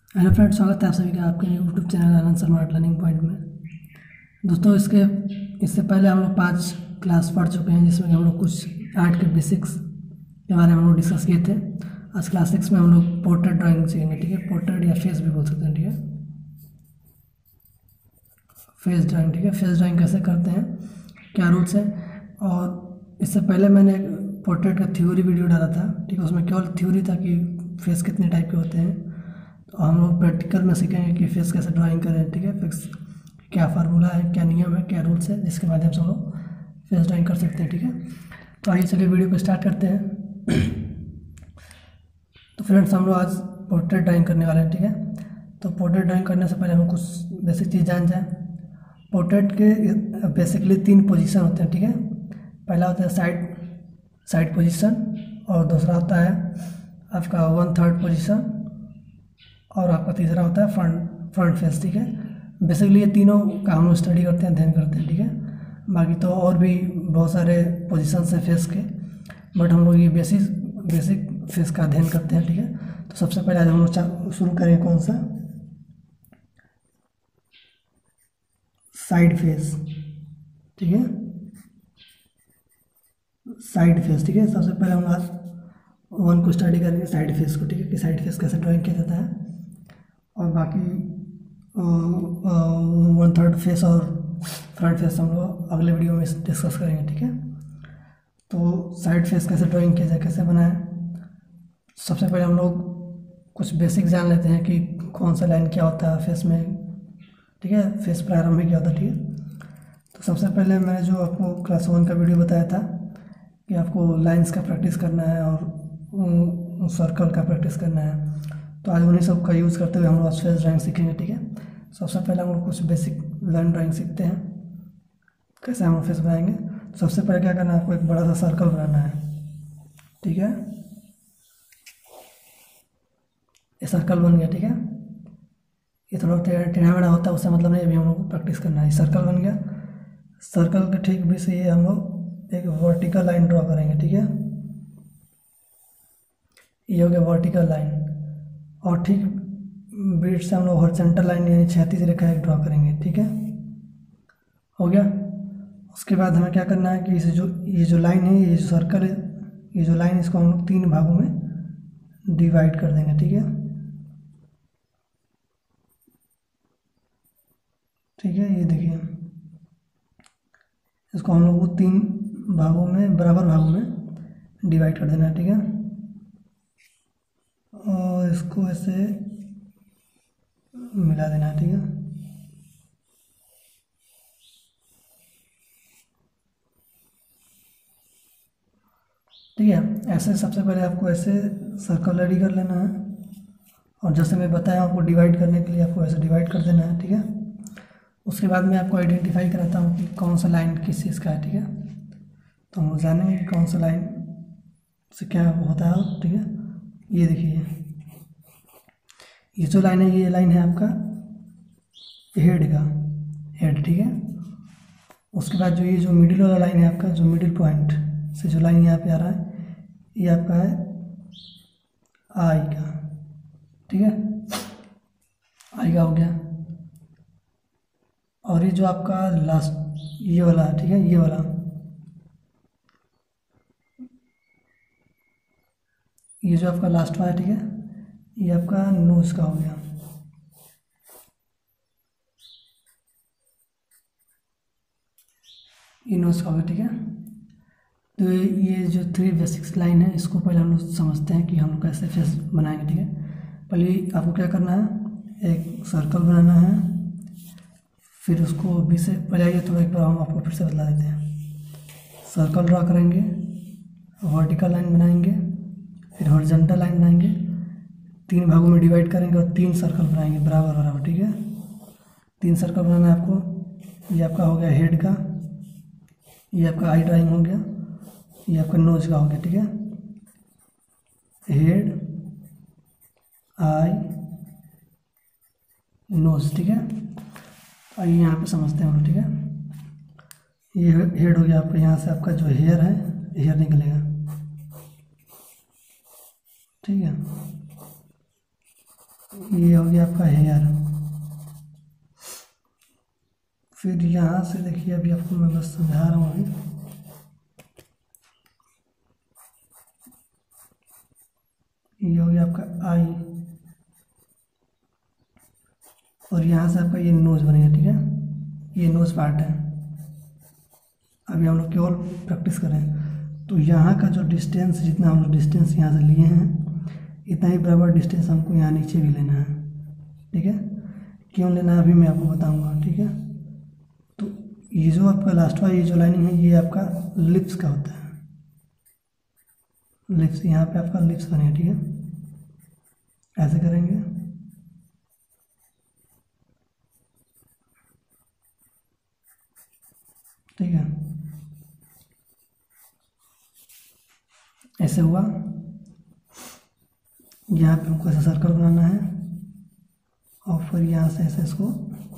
Hello friends, स्वागत है आप सभी का आपके YouTube channel Anand Sharma art learning point में। दोस्तों, इससे पहले हम लोग 5 क्लास पढ़ चुके हैं, जिसमें हम लोग कुछ आर्ट के बेसिक्स के बारे में हम लोग डिस्कस किए थे। आज क्लास 6 में हम लोग पोर्ट्रेट ड्राइंग सीखेंगे। ठीक है, पोर्ट्रेट या फेस भी बोल सकते हैं। ठीक है, फेस ड्राइंग। ठीक है, फेस ड्राइंग कैसे करते हैं, क्या रूल्स है। और इससे पहले मैंने पोर्ट्रेट का थ्योरी वीडियो डाला था। ठीक है, उसमें केवल थ्योरी था कि फेस कितने टाइप के होते हैं। तो हम लोग प्रैक्टिकल में सीखेंगे कि फेस कैसे ड्राइंग करें। ठीक है, फिक्स क्या फार्मूला है, क्या नियम है, क्या रूल्स है, जिसके माध्यम से हम लोग फेस ड्राइंग कर सकते हैं। ठीक है, तो आइए चलिए वीडियो को स्टार्ट करते हैं। तो फ्रेंड्स, हम लोग आज पोर्ट्रेट ड्राइंग करने वाले हैं। ठीक है, तो पोर्ट्रेट ड्राइंग करने से पहले हम कुछ बेसिक चीज़ जान जाए। पोर्ट्रेट के बेसिकली 3 पोजीशन होते हैं। ठीक है, पहला होता है साइड पोजीशन, और दूसरा होता है आपका 1/3 पोजीशन, और आपका तीसरा होता है फ्रंट फेस। ठीक है, बेसिकली ये तीनों का हम लोग स्टडी करते हैं, अध्ययन करते हैं। ठीक है, बाकी तो और भी बहुत सारे पोजीशंस हैं फेस के, बट हम लोग ये बेसिक फेस का अध्ययन करते हैं। ठीक है, तो सबसे पहले आज हम लोग शुरू करेंगे कौन सा, साइड फेस। ठीक है, साइड फेस। ठीक है, सबसे पहले हम आज 1 को स्टडी करेंगे, साइड फेस को। ठीक है, कि साइड फेस कैसे ड्राइंग किया जाता है, और बाकी 1/3 फेस और फ्रंट फेस हम लोग अगले वीडियो में डिस्कस करेंगे। ठीक है, तो साइड फेस कैसे ड्राइंग किया जाए, कैसे बनाएं। सबसे पहले हम लोग कुछ बेसिक जान लेते हैं कि कौन सा लाइन क्या होता है फेस में। ठीक है, फेस प्रारंभ में क्या होता है। ठीक है, तो सबसे पहले मैंने जो आपको क्लास 1 का वीडियो बताया था कि आपको लाइंस का प्रैक्टिस करना है और सर्कल का प्रैक्टिस करना है, तो आज उन्हीं सब का यूज़ करते हुए हम लोग आज फेस ड्राइंग सीखेंगे। ठीक है, सबसे पहले हम लोग कुछ बेसिक लाइन ड्राइंग सीखते हैं, कैसे हम लोग फेस बनाएंगे। तो सबसे पहले क्या करना है, आपको एक बड़ा सा सर्कल बनाना है। ठीक है, ये सर्कल बन गया। ठीक है, ये थोड़ा टेढ़ा मेढ़ा होता है, उससे मतलब नहीं, अभी हम लोग को प्रैक्टिस करना है। ये सर्कल बन गया। सर्कल के ठीक बीच से ये हम लोग एक वर्टिकल लाइन ड्रॉ करेंगे। ठीक है, ये हो गया वर्टिकल लाइन, और ठीक बीच से हम लोग हॉरिजॉन्टल लाइन यानी क्षैतिज रेखा एक ड्रॉ करेंगे। ठीक है, हो गया। उसके बाद हमें क्या करना है कि ये जो लाइन है, ये जो सर्कल है, ये जो लाइन, इसको हम लोग 3 भागों में डिवाइड कर देंगे। ठीक है, ठीक है, ये देखिए, इसको हम लोग को 3 भागों में, बराबर भागों में डिवाइड कर देना है। ठीक है, और इसको ऐसे मिला देना है। ठीक है, ठीक है, ऐसे सबसे पहले आपको ऐसे सर्कल रेडी कर लेना है, और जैसे मैं बताया आपको डिवाइड करने के लिए आपको ऐसे डिवाइड कर देना है। ठीक है, उसके बाद मैं आपको आइडेंटिफाई कराता हूँ कि कौन सा लाइन किस चीज़ का है। ठीक है, तो हम जानेंगे कि कौन सा लाइन से क्या होता है। ठीक है, ये देखिए, ये जो लाइन है, ये लाइन है आपका हेड का, हेड। ठीक है, उसके बाद जो ये जो मिडिल वाला लाइन है आपका, जो मिडिल पॉइंट से जो लाइन यहाँ पे आ रहा है, ये आपका है आई का। ठीक है, आई का हो गया। और ये जो आपका लास्ट ये वाला है, ठीक है, ये वाला, ये जो आपका लास्ट वाला है, ठीक है, ये आपका नोज का हो गया। ये नोज का हो गया। ठीक है, तो ये जो 3 बेसिक्स लाइन है, इसको पहले हम लोग समझते हैं कि हम लोग कैसे फेस बनाएंगे। ठीक है, पहले आपको क्या करना है, एक सर्कल बनाना है, फिर उसको बी से पहले आइए तो एक बार हम आपको फिर से बता देते हैं। सर्कल ड्रा करेंगे, वर्टिकल लाइन बनाएंगे, फिर हॉरिजॉन्टल लाइन बनाएंगे, 3 भागों में डिवाइड करेंगे और 3 सर्कल बनाएंगे बराबर बराबर। ठीक है, 3 सर्कल बनाना है आपको। ये आपका हो गया हेड का, ये आपका आई ड्राइंग हो गया, ये आपका नोज का हो गया। ठीक है, हेड, आई, नोज। ठीक है, आइए यहाँ पे समझते हैं हम। ठीक है, ये हेड हो गया आपका, यहाँ से आपका जो हेयर है, हेयर निकलेगा। ठीक है, ये हो गया आपका हेयर। फिर यहाँ से देखिए, अभी आपको मैं बस समझा रहा हूँ। अभी ये हो गया आपका आई, और यहाँ से आपका ये नोज बनेगा, ठीक है, ये नोज पार्ट है। अभी हम लोग केवल प्रैक्टिस करें। तो यहाँ का जो डिस्टेंस, जितना हम लोग डिस्टेंस यहाँ से लिए हैं, इतना ही बराबर डिस्टेंस हमको यहाँ नीचे भी लेना है, ठीक है। क्यों लेना है अभी मैं आपको बताऊँगा, ठीक है। तो ये जो आपका लास्ट वाला ये जो लाइनिंग है, ये आपका लिप्स का होता है, लिप्स। यहाँ पे आपका लिप्स बनेगा, ठीक है। ऐसे करेंगे, ठीक है, ऐसे हुआ। यहाँ पे हमको ऐसा सर्कल बनाना है, और फिर यहाँ से ऐसे इसको,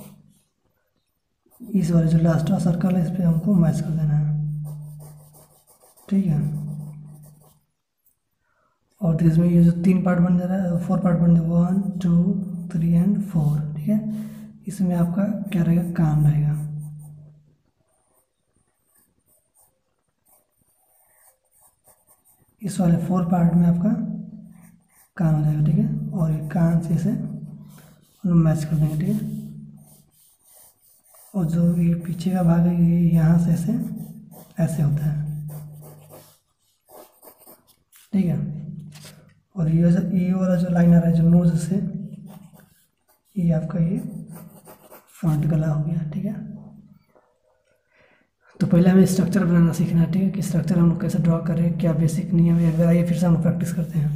इस वाले जो लास्ट वाला सर्कल है, इस पर हमको मैच कर देना है, ठीक है। और इसमें ये जो 3 पार्ट बन जा रहा है, 4 पार्ट बन जाएगा, 1 2 3 एंड 4, ठीक है। इसमें आपका क्या रहेगा, कान रहेगा। इस वाले 4 पार्ट में आपका कान हो जाएगा, ठीक है। और ये कान से इसे हम मैच कर देंगे, ठीक है। और जो ये पीछे का भाग है, ये यहाँ से ऐसे होता है, ठीक है। और ये वाला जो लाइन आ रहा है जो नोज से, ये आपका ये फ्रंट गला हो गया, ठीक है। तो पहले हमें स्ट्रक्चर बनाना सीखना है, ठीक है, कि स्ट्रक्चर हम लोग कैसे ड्रॉ करें, क्या बेसिक नियम है। अगर आइए फिर से हम प्रैक्टिस करते हैं।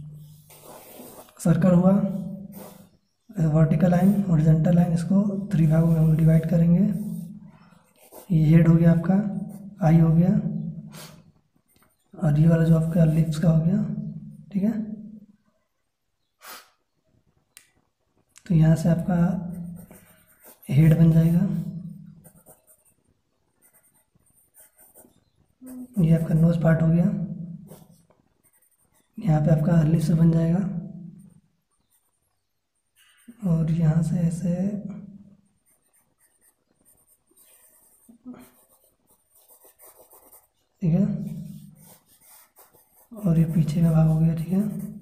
सर्कल हुआ, वर्टिकल लाइन, हॉरिजॉन्टल लाइन, इसको 3 भागों में हम डिवाइड करेंगे। ये हेड हो गया आपका, आई हो गया, और ये वाला जो आपका लिप्स का हो गया, ठीक है। तो यहाँ से आपका हेड बन जाएगा, ये आपका नोज पार्ट हो गया। यहाँ पे आपका लिप्स बन जाएगा, और यहाँ से ऐसे, ठीक है। और ये पीछे का भाग हो गया, ठीक है,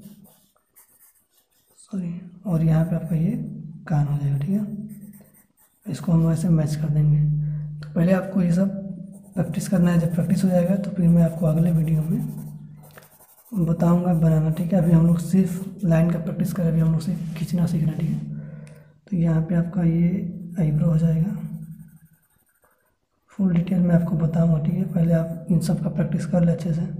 सॉरी। और यहाँ पे आपका ये कान हो जाएगा, ठीक है। इसको हम ऐसे मैच कर देंगे। तो पहले आपको ये सब प्रैक्टिस करना है। जब प्रैक्टिस हो जाएगा तो फिर मैं आपको अगले वीडियो में बताऊंगा बनाना, ठीक है। अभी हम लोग सिर्फ लाइन का प्रैक्टिस करें, अभी हम लोग सिर्फ खींचना सीखना, ठीक है। तो यहाँ पे आपका ये आईब्रो हो जाएगा। फुल डिटेल में आपको बताऊंगा, ठीक है। पहले आप इन सब का प्रैक्टिस कर ले अच्छे से।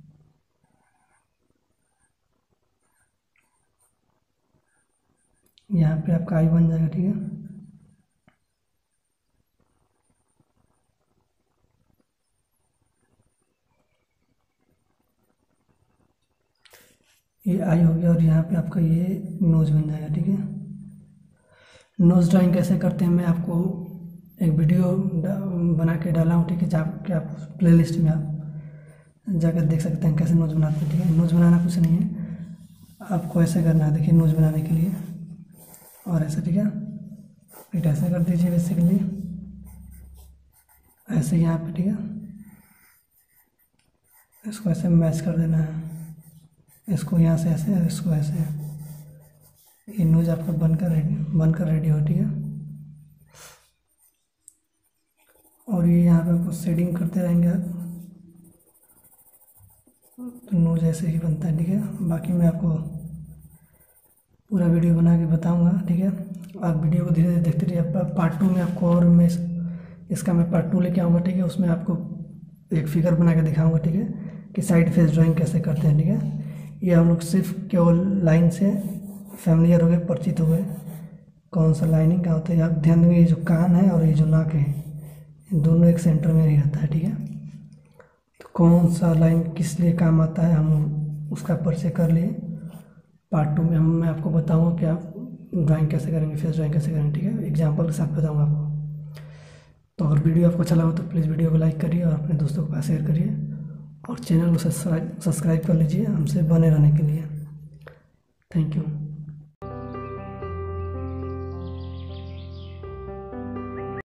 यहाँ पे आपका आई बन जाएगा, ठीक है। ये आई हो गया, और यहाँ पे आपका ये नोज बन जाएगा, ठीक है। नोज ड्राइंग कैसे करते हैं मैं आपको एक वीडियो बना के डाला हूँ, ठीक है। जाके आप प्ले लिस्ट में आप जाकर देख सकते हैं कैसे नोज बनाते हैं, ठीक है। नोज बनाना कुछ नहीं है, आपको ऐसे करना है, देखिए नोज बनाने के लिए, और ऐसे, ठीक है। फिर ऐसे कर दीजिए बेसिकली, ऐसे यहाँ पे, ठीक है। इसको ऐसे मैच कर देना है, इसको यहाँ से ऐसे, इसको ऐसे। ये नोज आपका बनकर रेडी हो, ठीक है। और ये यहाँ पे आपको शेडिंग करते रहेंगे आप, तो नोज ऐसे ही बनता है, ठीक है। बाकी मैं आपको पूरा वीडियो बना के बताऊंगा, ठीक है। आप वीडियो को धीरे धीरे देखते रहिए। पार्ट 2 में आपको, और मैं इसका मैं पार्ट 2 लेके आऊँगा, ठीक है। उसमें आपको एक फिगर बना के दिखाऊँगा, ठीक है, कि साइड फेस ड्राइंग कैसे करते हैं, ठीक है। ये हम लोग सिर्फ केवल लाइन से फैमिलियर हो गए, परिचित हो गए, कौन सा लाइनिंग का होता है। आप ध्यान देंगे, ये जो कान है और ये जो नाक है, दोनों एक सेंटर में ही रहता है, ठीक है। तो कौन सा लाइन किस लिए काम आता है, हम उसका परिचय कर लिए। पार्ट 2 में मैं आपको बताऊंगा कि आप ड्राइंग कैसे करेंगे, फेस ड्राइंग कैसे करेंगे, ठीक है। एग्जाम्पल के साथ बताऊंगा आपको। तो अगर वीडियो आपको अच्छा लगा तो प्लीज़ वीडियो को लाइक करिए और अपने दोस्तों के पास शेयर करिए, और चैनल को सब्सक्राइब कर लीजिए हमसे बने रहने के लिए। Thank you.